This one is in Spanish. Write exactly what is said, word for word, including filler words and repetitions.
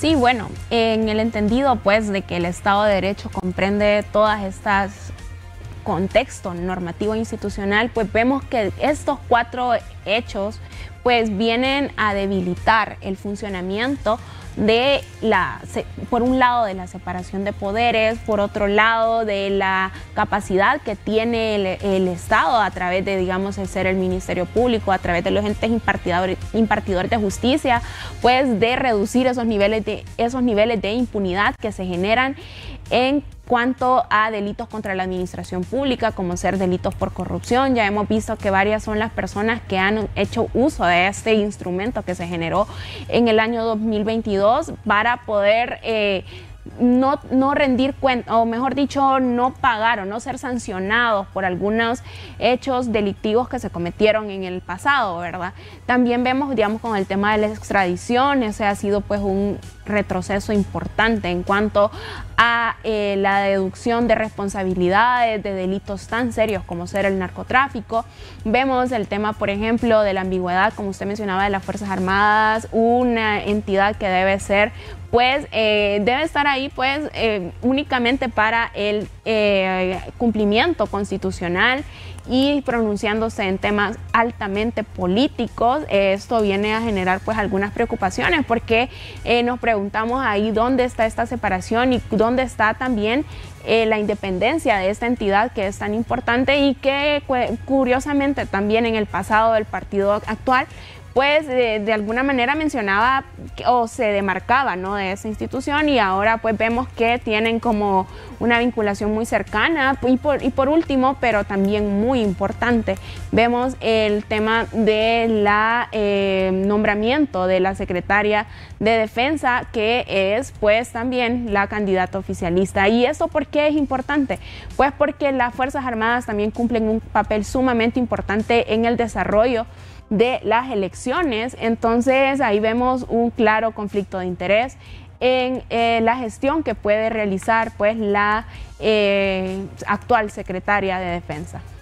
Sí, bueno, en el entendido pues de que el Estado de Derecho comprende todas estas contexto normativo e institucional, pues vemos que estos cuatro hechos pues vienen a debilitar el funcionamiento de la, por un lado, de la separación de poderes, por otro lado, de la capacidad que tiene el, el Estado a través de, digamos, el ser el Ministerio Público, a través de los entes impartidores, impartidores de justicia, pues de reducir esos niveles de, esos niveles de impunidad que se generan en cuanto a delitos contra la administración pública, como ser delitos por corrupción. Ya hemos visto que varias son las personas que han hecho uso de este instrumento que se generó en el año dos mil veintidós para poder eh, no, no rendir cuenta, o mejor dicho, no pagar o no ser sancionados por algunos hechos delictivos que se cometieron en el pasado, ¿verdad? También vemos, digamos, con el tema de la extradición, ese ha sido pues un retroceso importante en cuanto a eh, la deducción de responsabilidades de delitos tan serios como ser el narcotráfico. Vemos el tema, por ejemplo, de la ambigüedad, como usted mencionaba, de las Fuerzas Armadas, una entidad que debe ser, pues, eh, debe estar ahí, pues, eh, únicamente para el eh, cumplimiento constitucional y pronunciándose en temas altamente políticos. Esto viene a generar pues algunas preocupaciones porque eh, nos preguntamos ahí dónde está esta separación y dónde está también eh, la independencia de esta entidad que es tan importante y que curiosamente también en el pasado del partido actual pues de, de alguna manera mencionaba o se demarcaba, ¿no?, de esa institución, y ahora pues vemos que tienen como una vinculación muy cercana. Y por, y por último, pero también muy importante, vemos el tema de la eh, nombramiento de la secretaria de Defensa, que es pues también la candidata oficialista. ¿Y esto por qué es importante? Pues porque las Fuerzas Armadas también cumplen un papel sumamente importante en el desarrollo de las elecciones. Entonces ahí vemos un claro conflicto de interés en eh, la gestión que puede realizar pues la eh, actual secretaria de Defensa.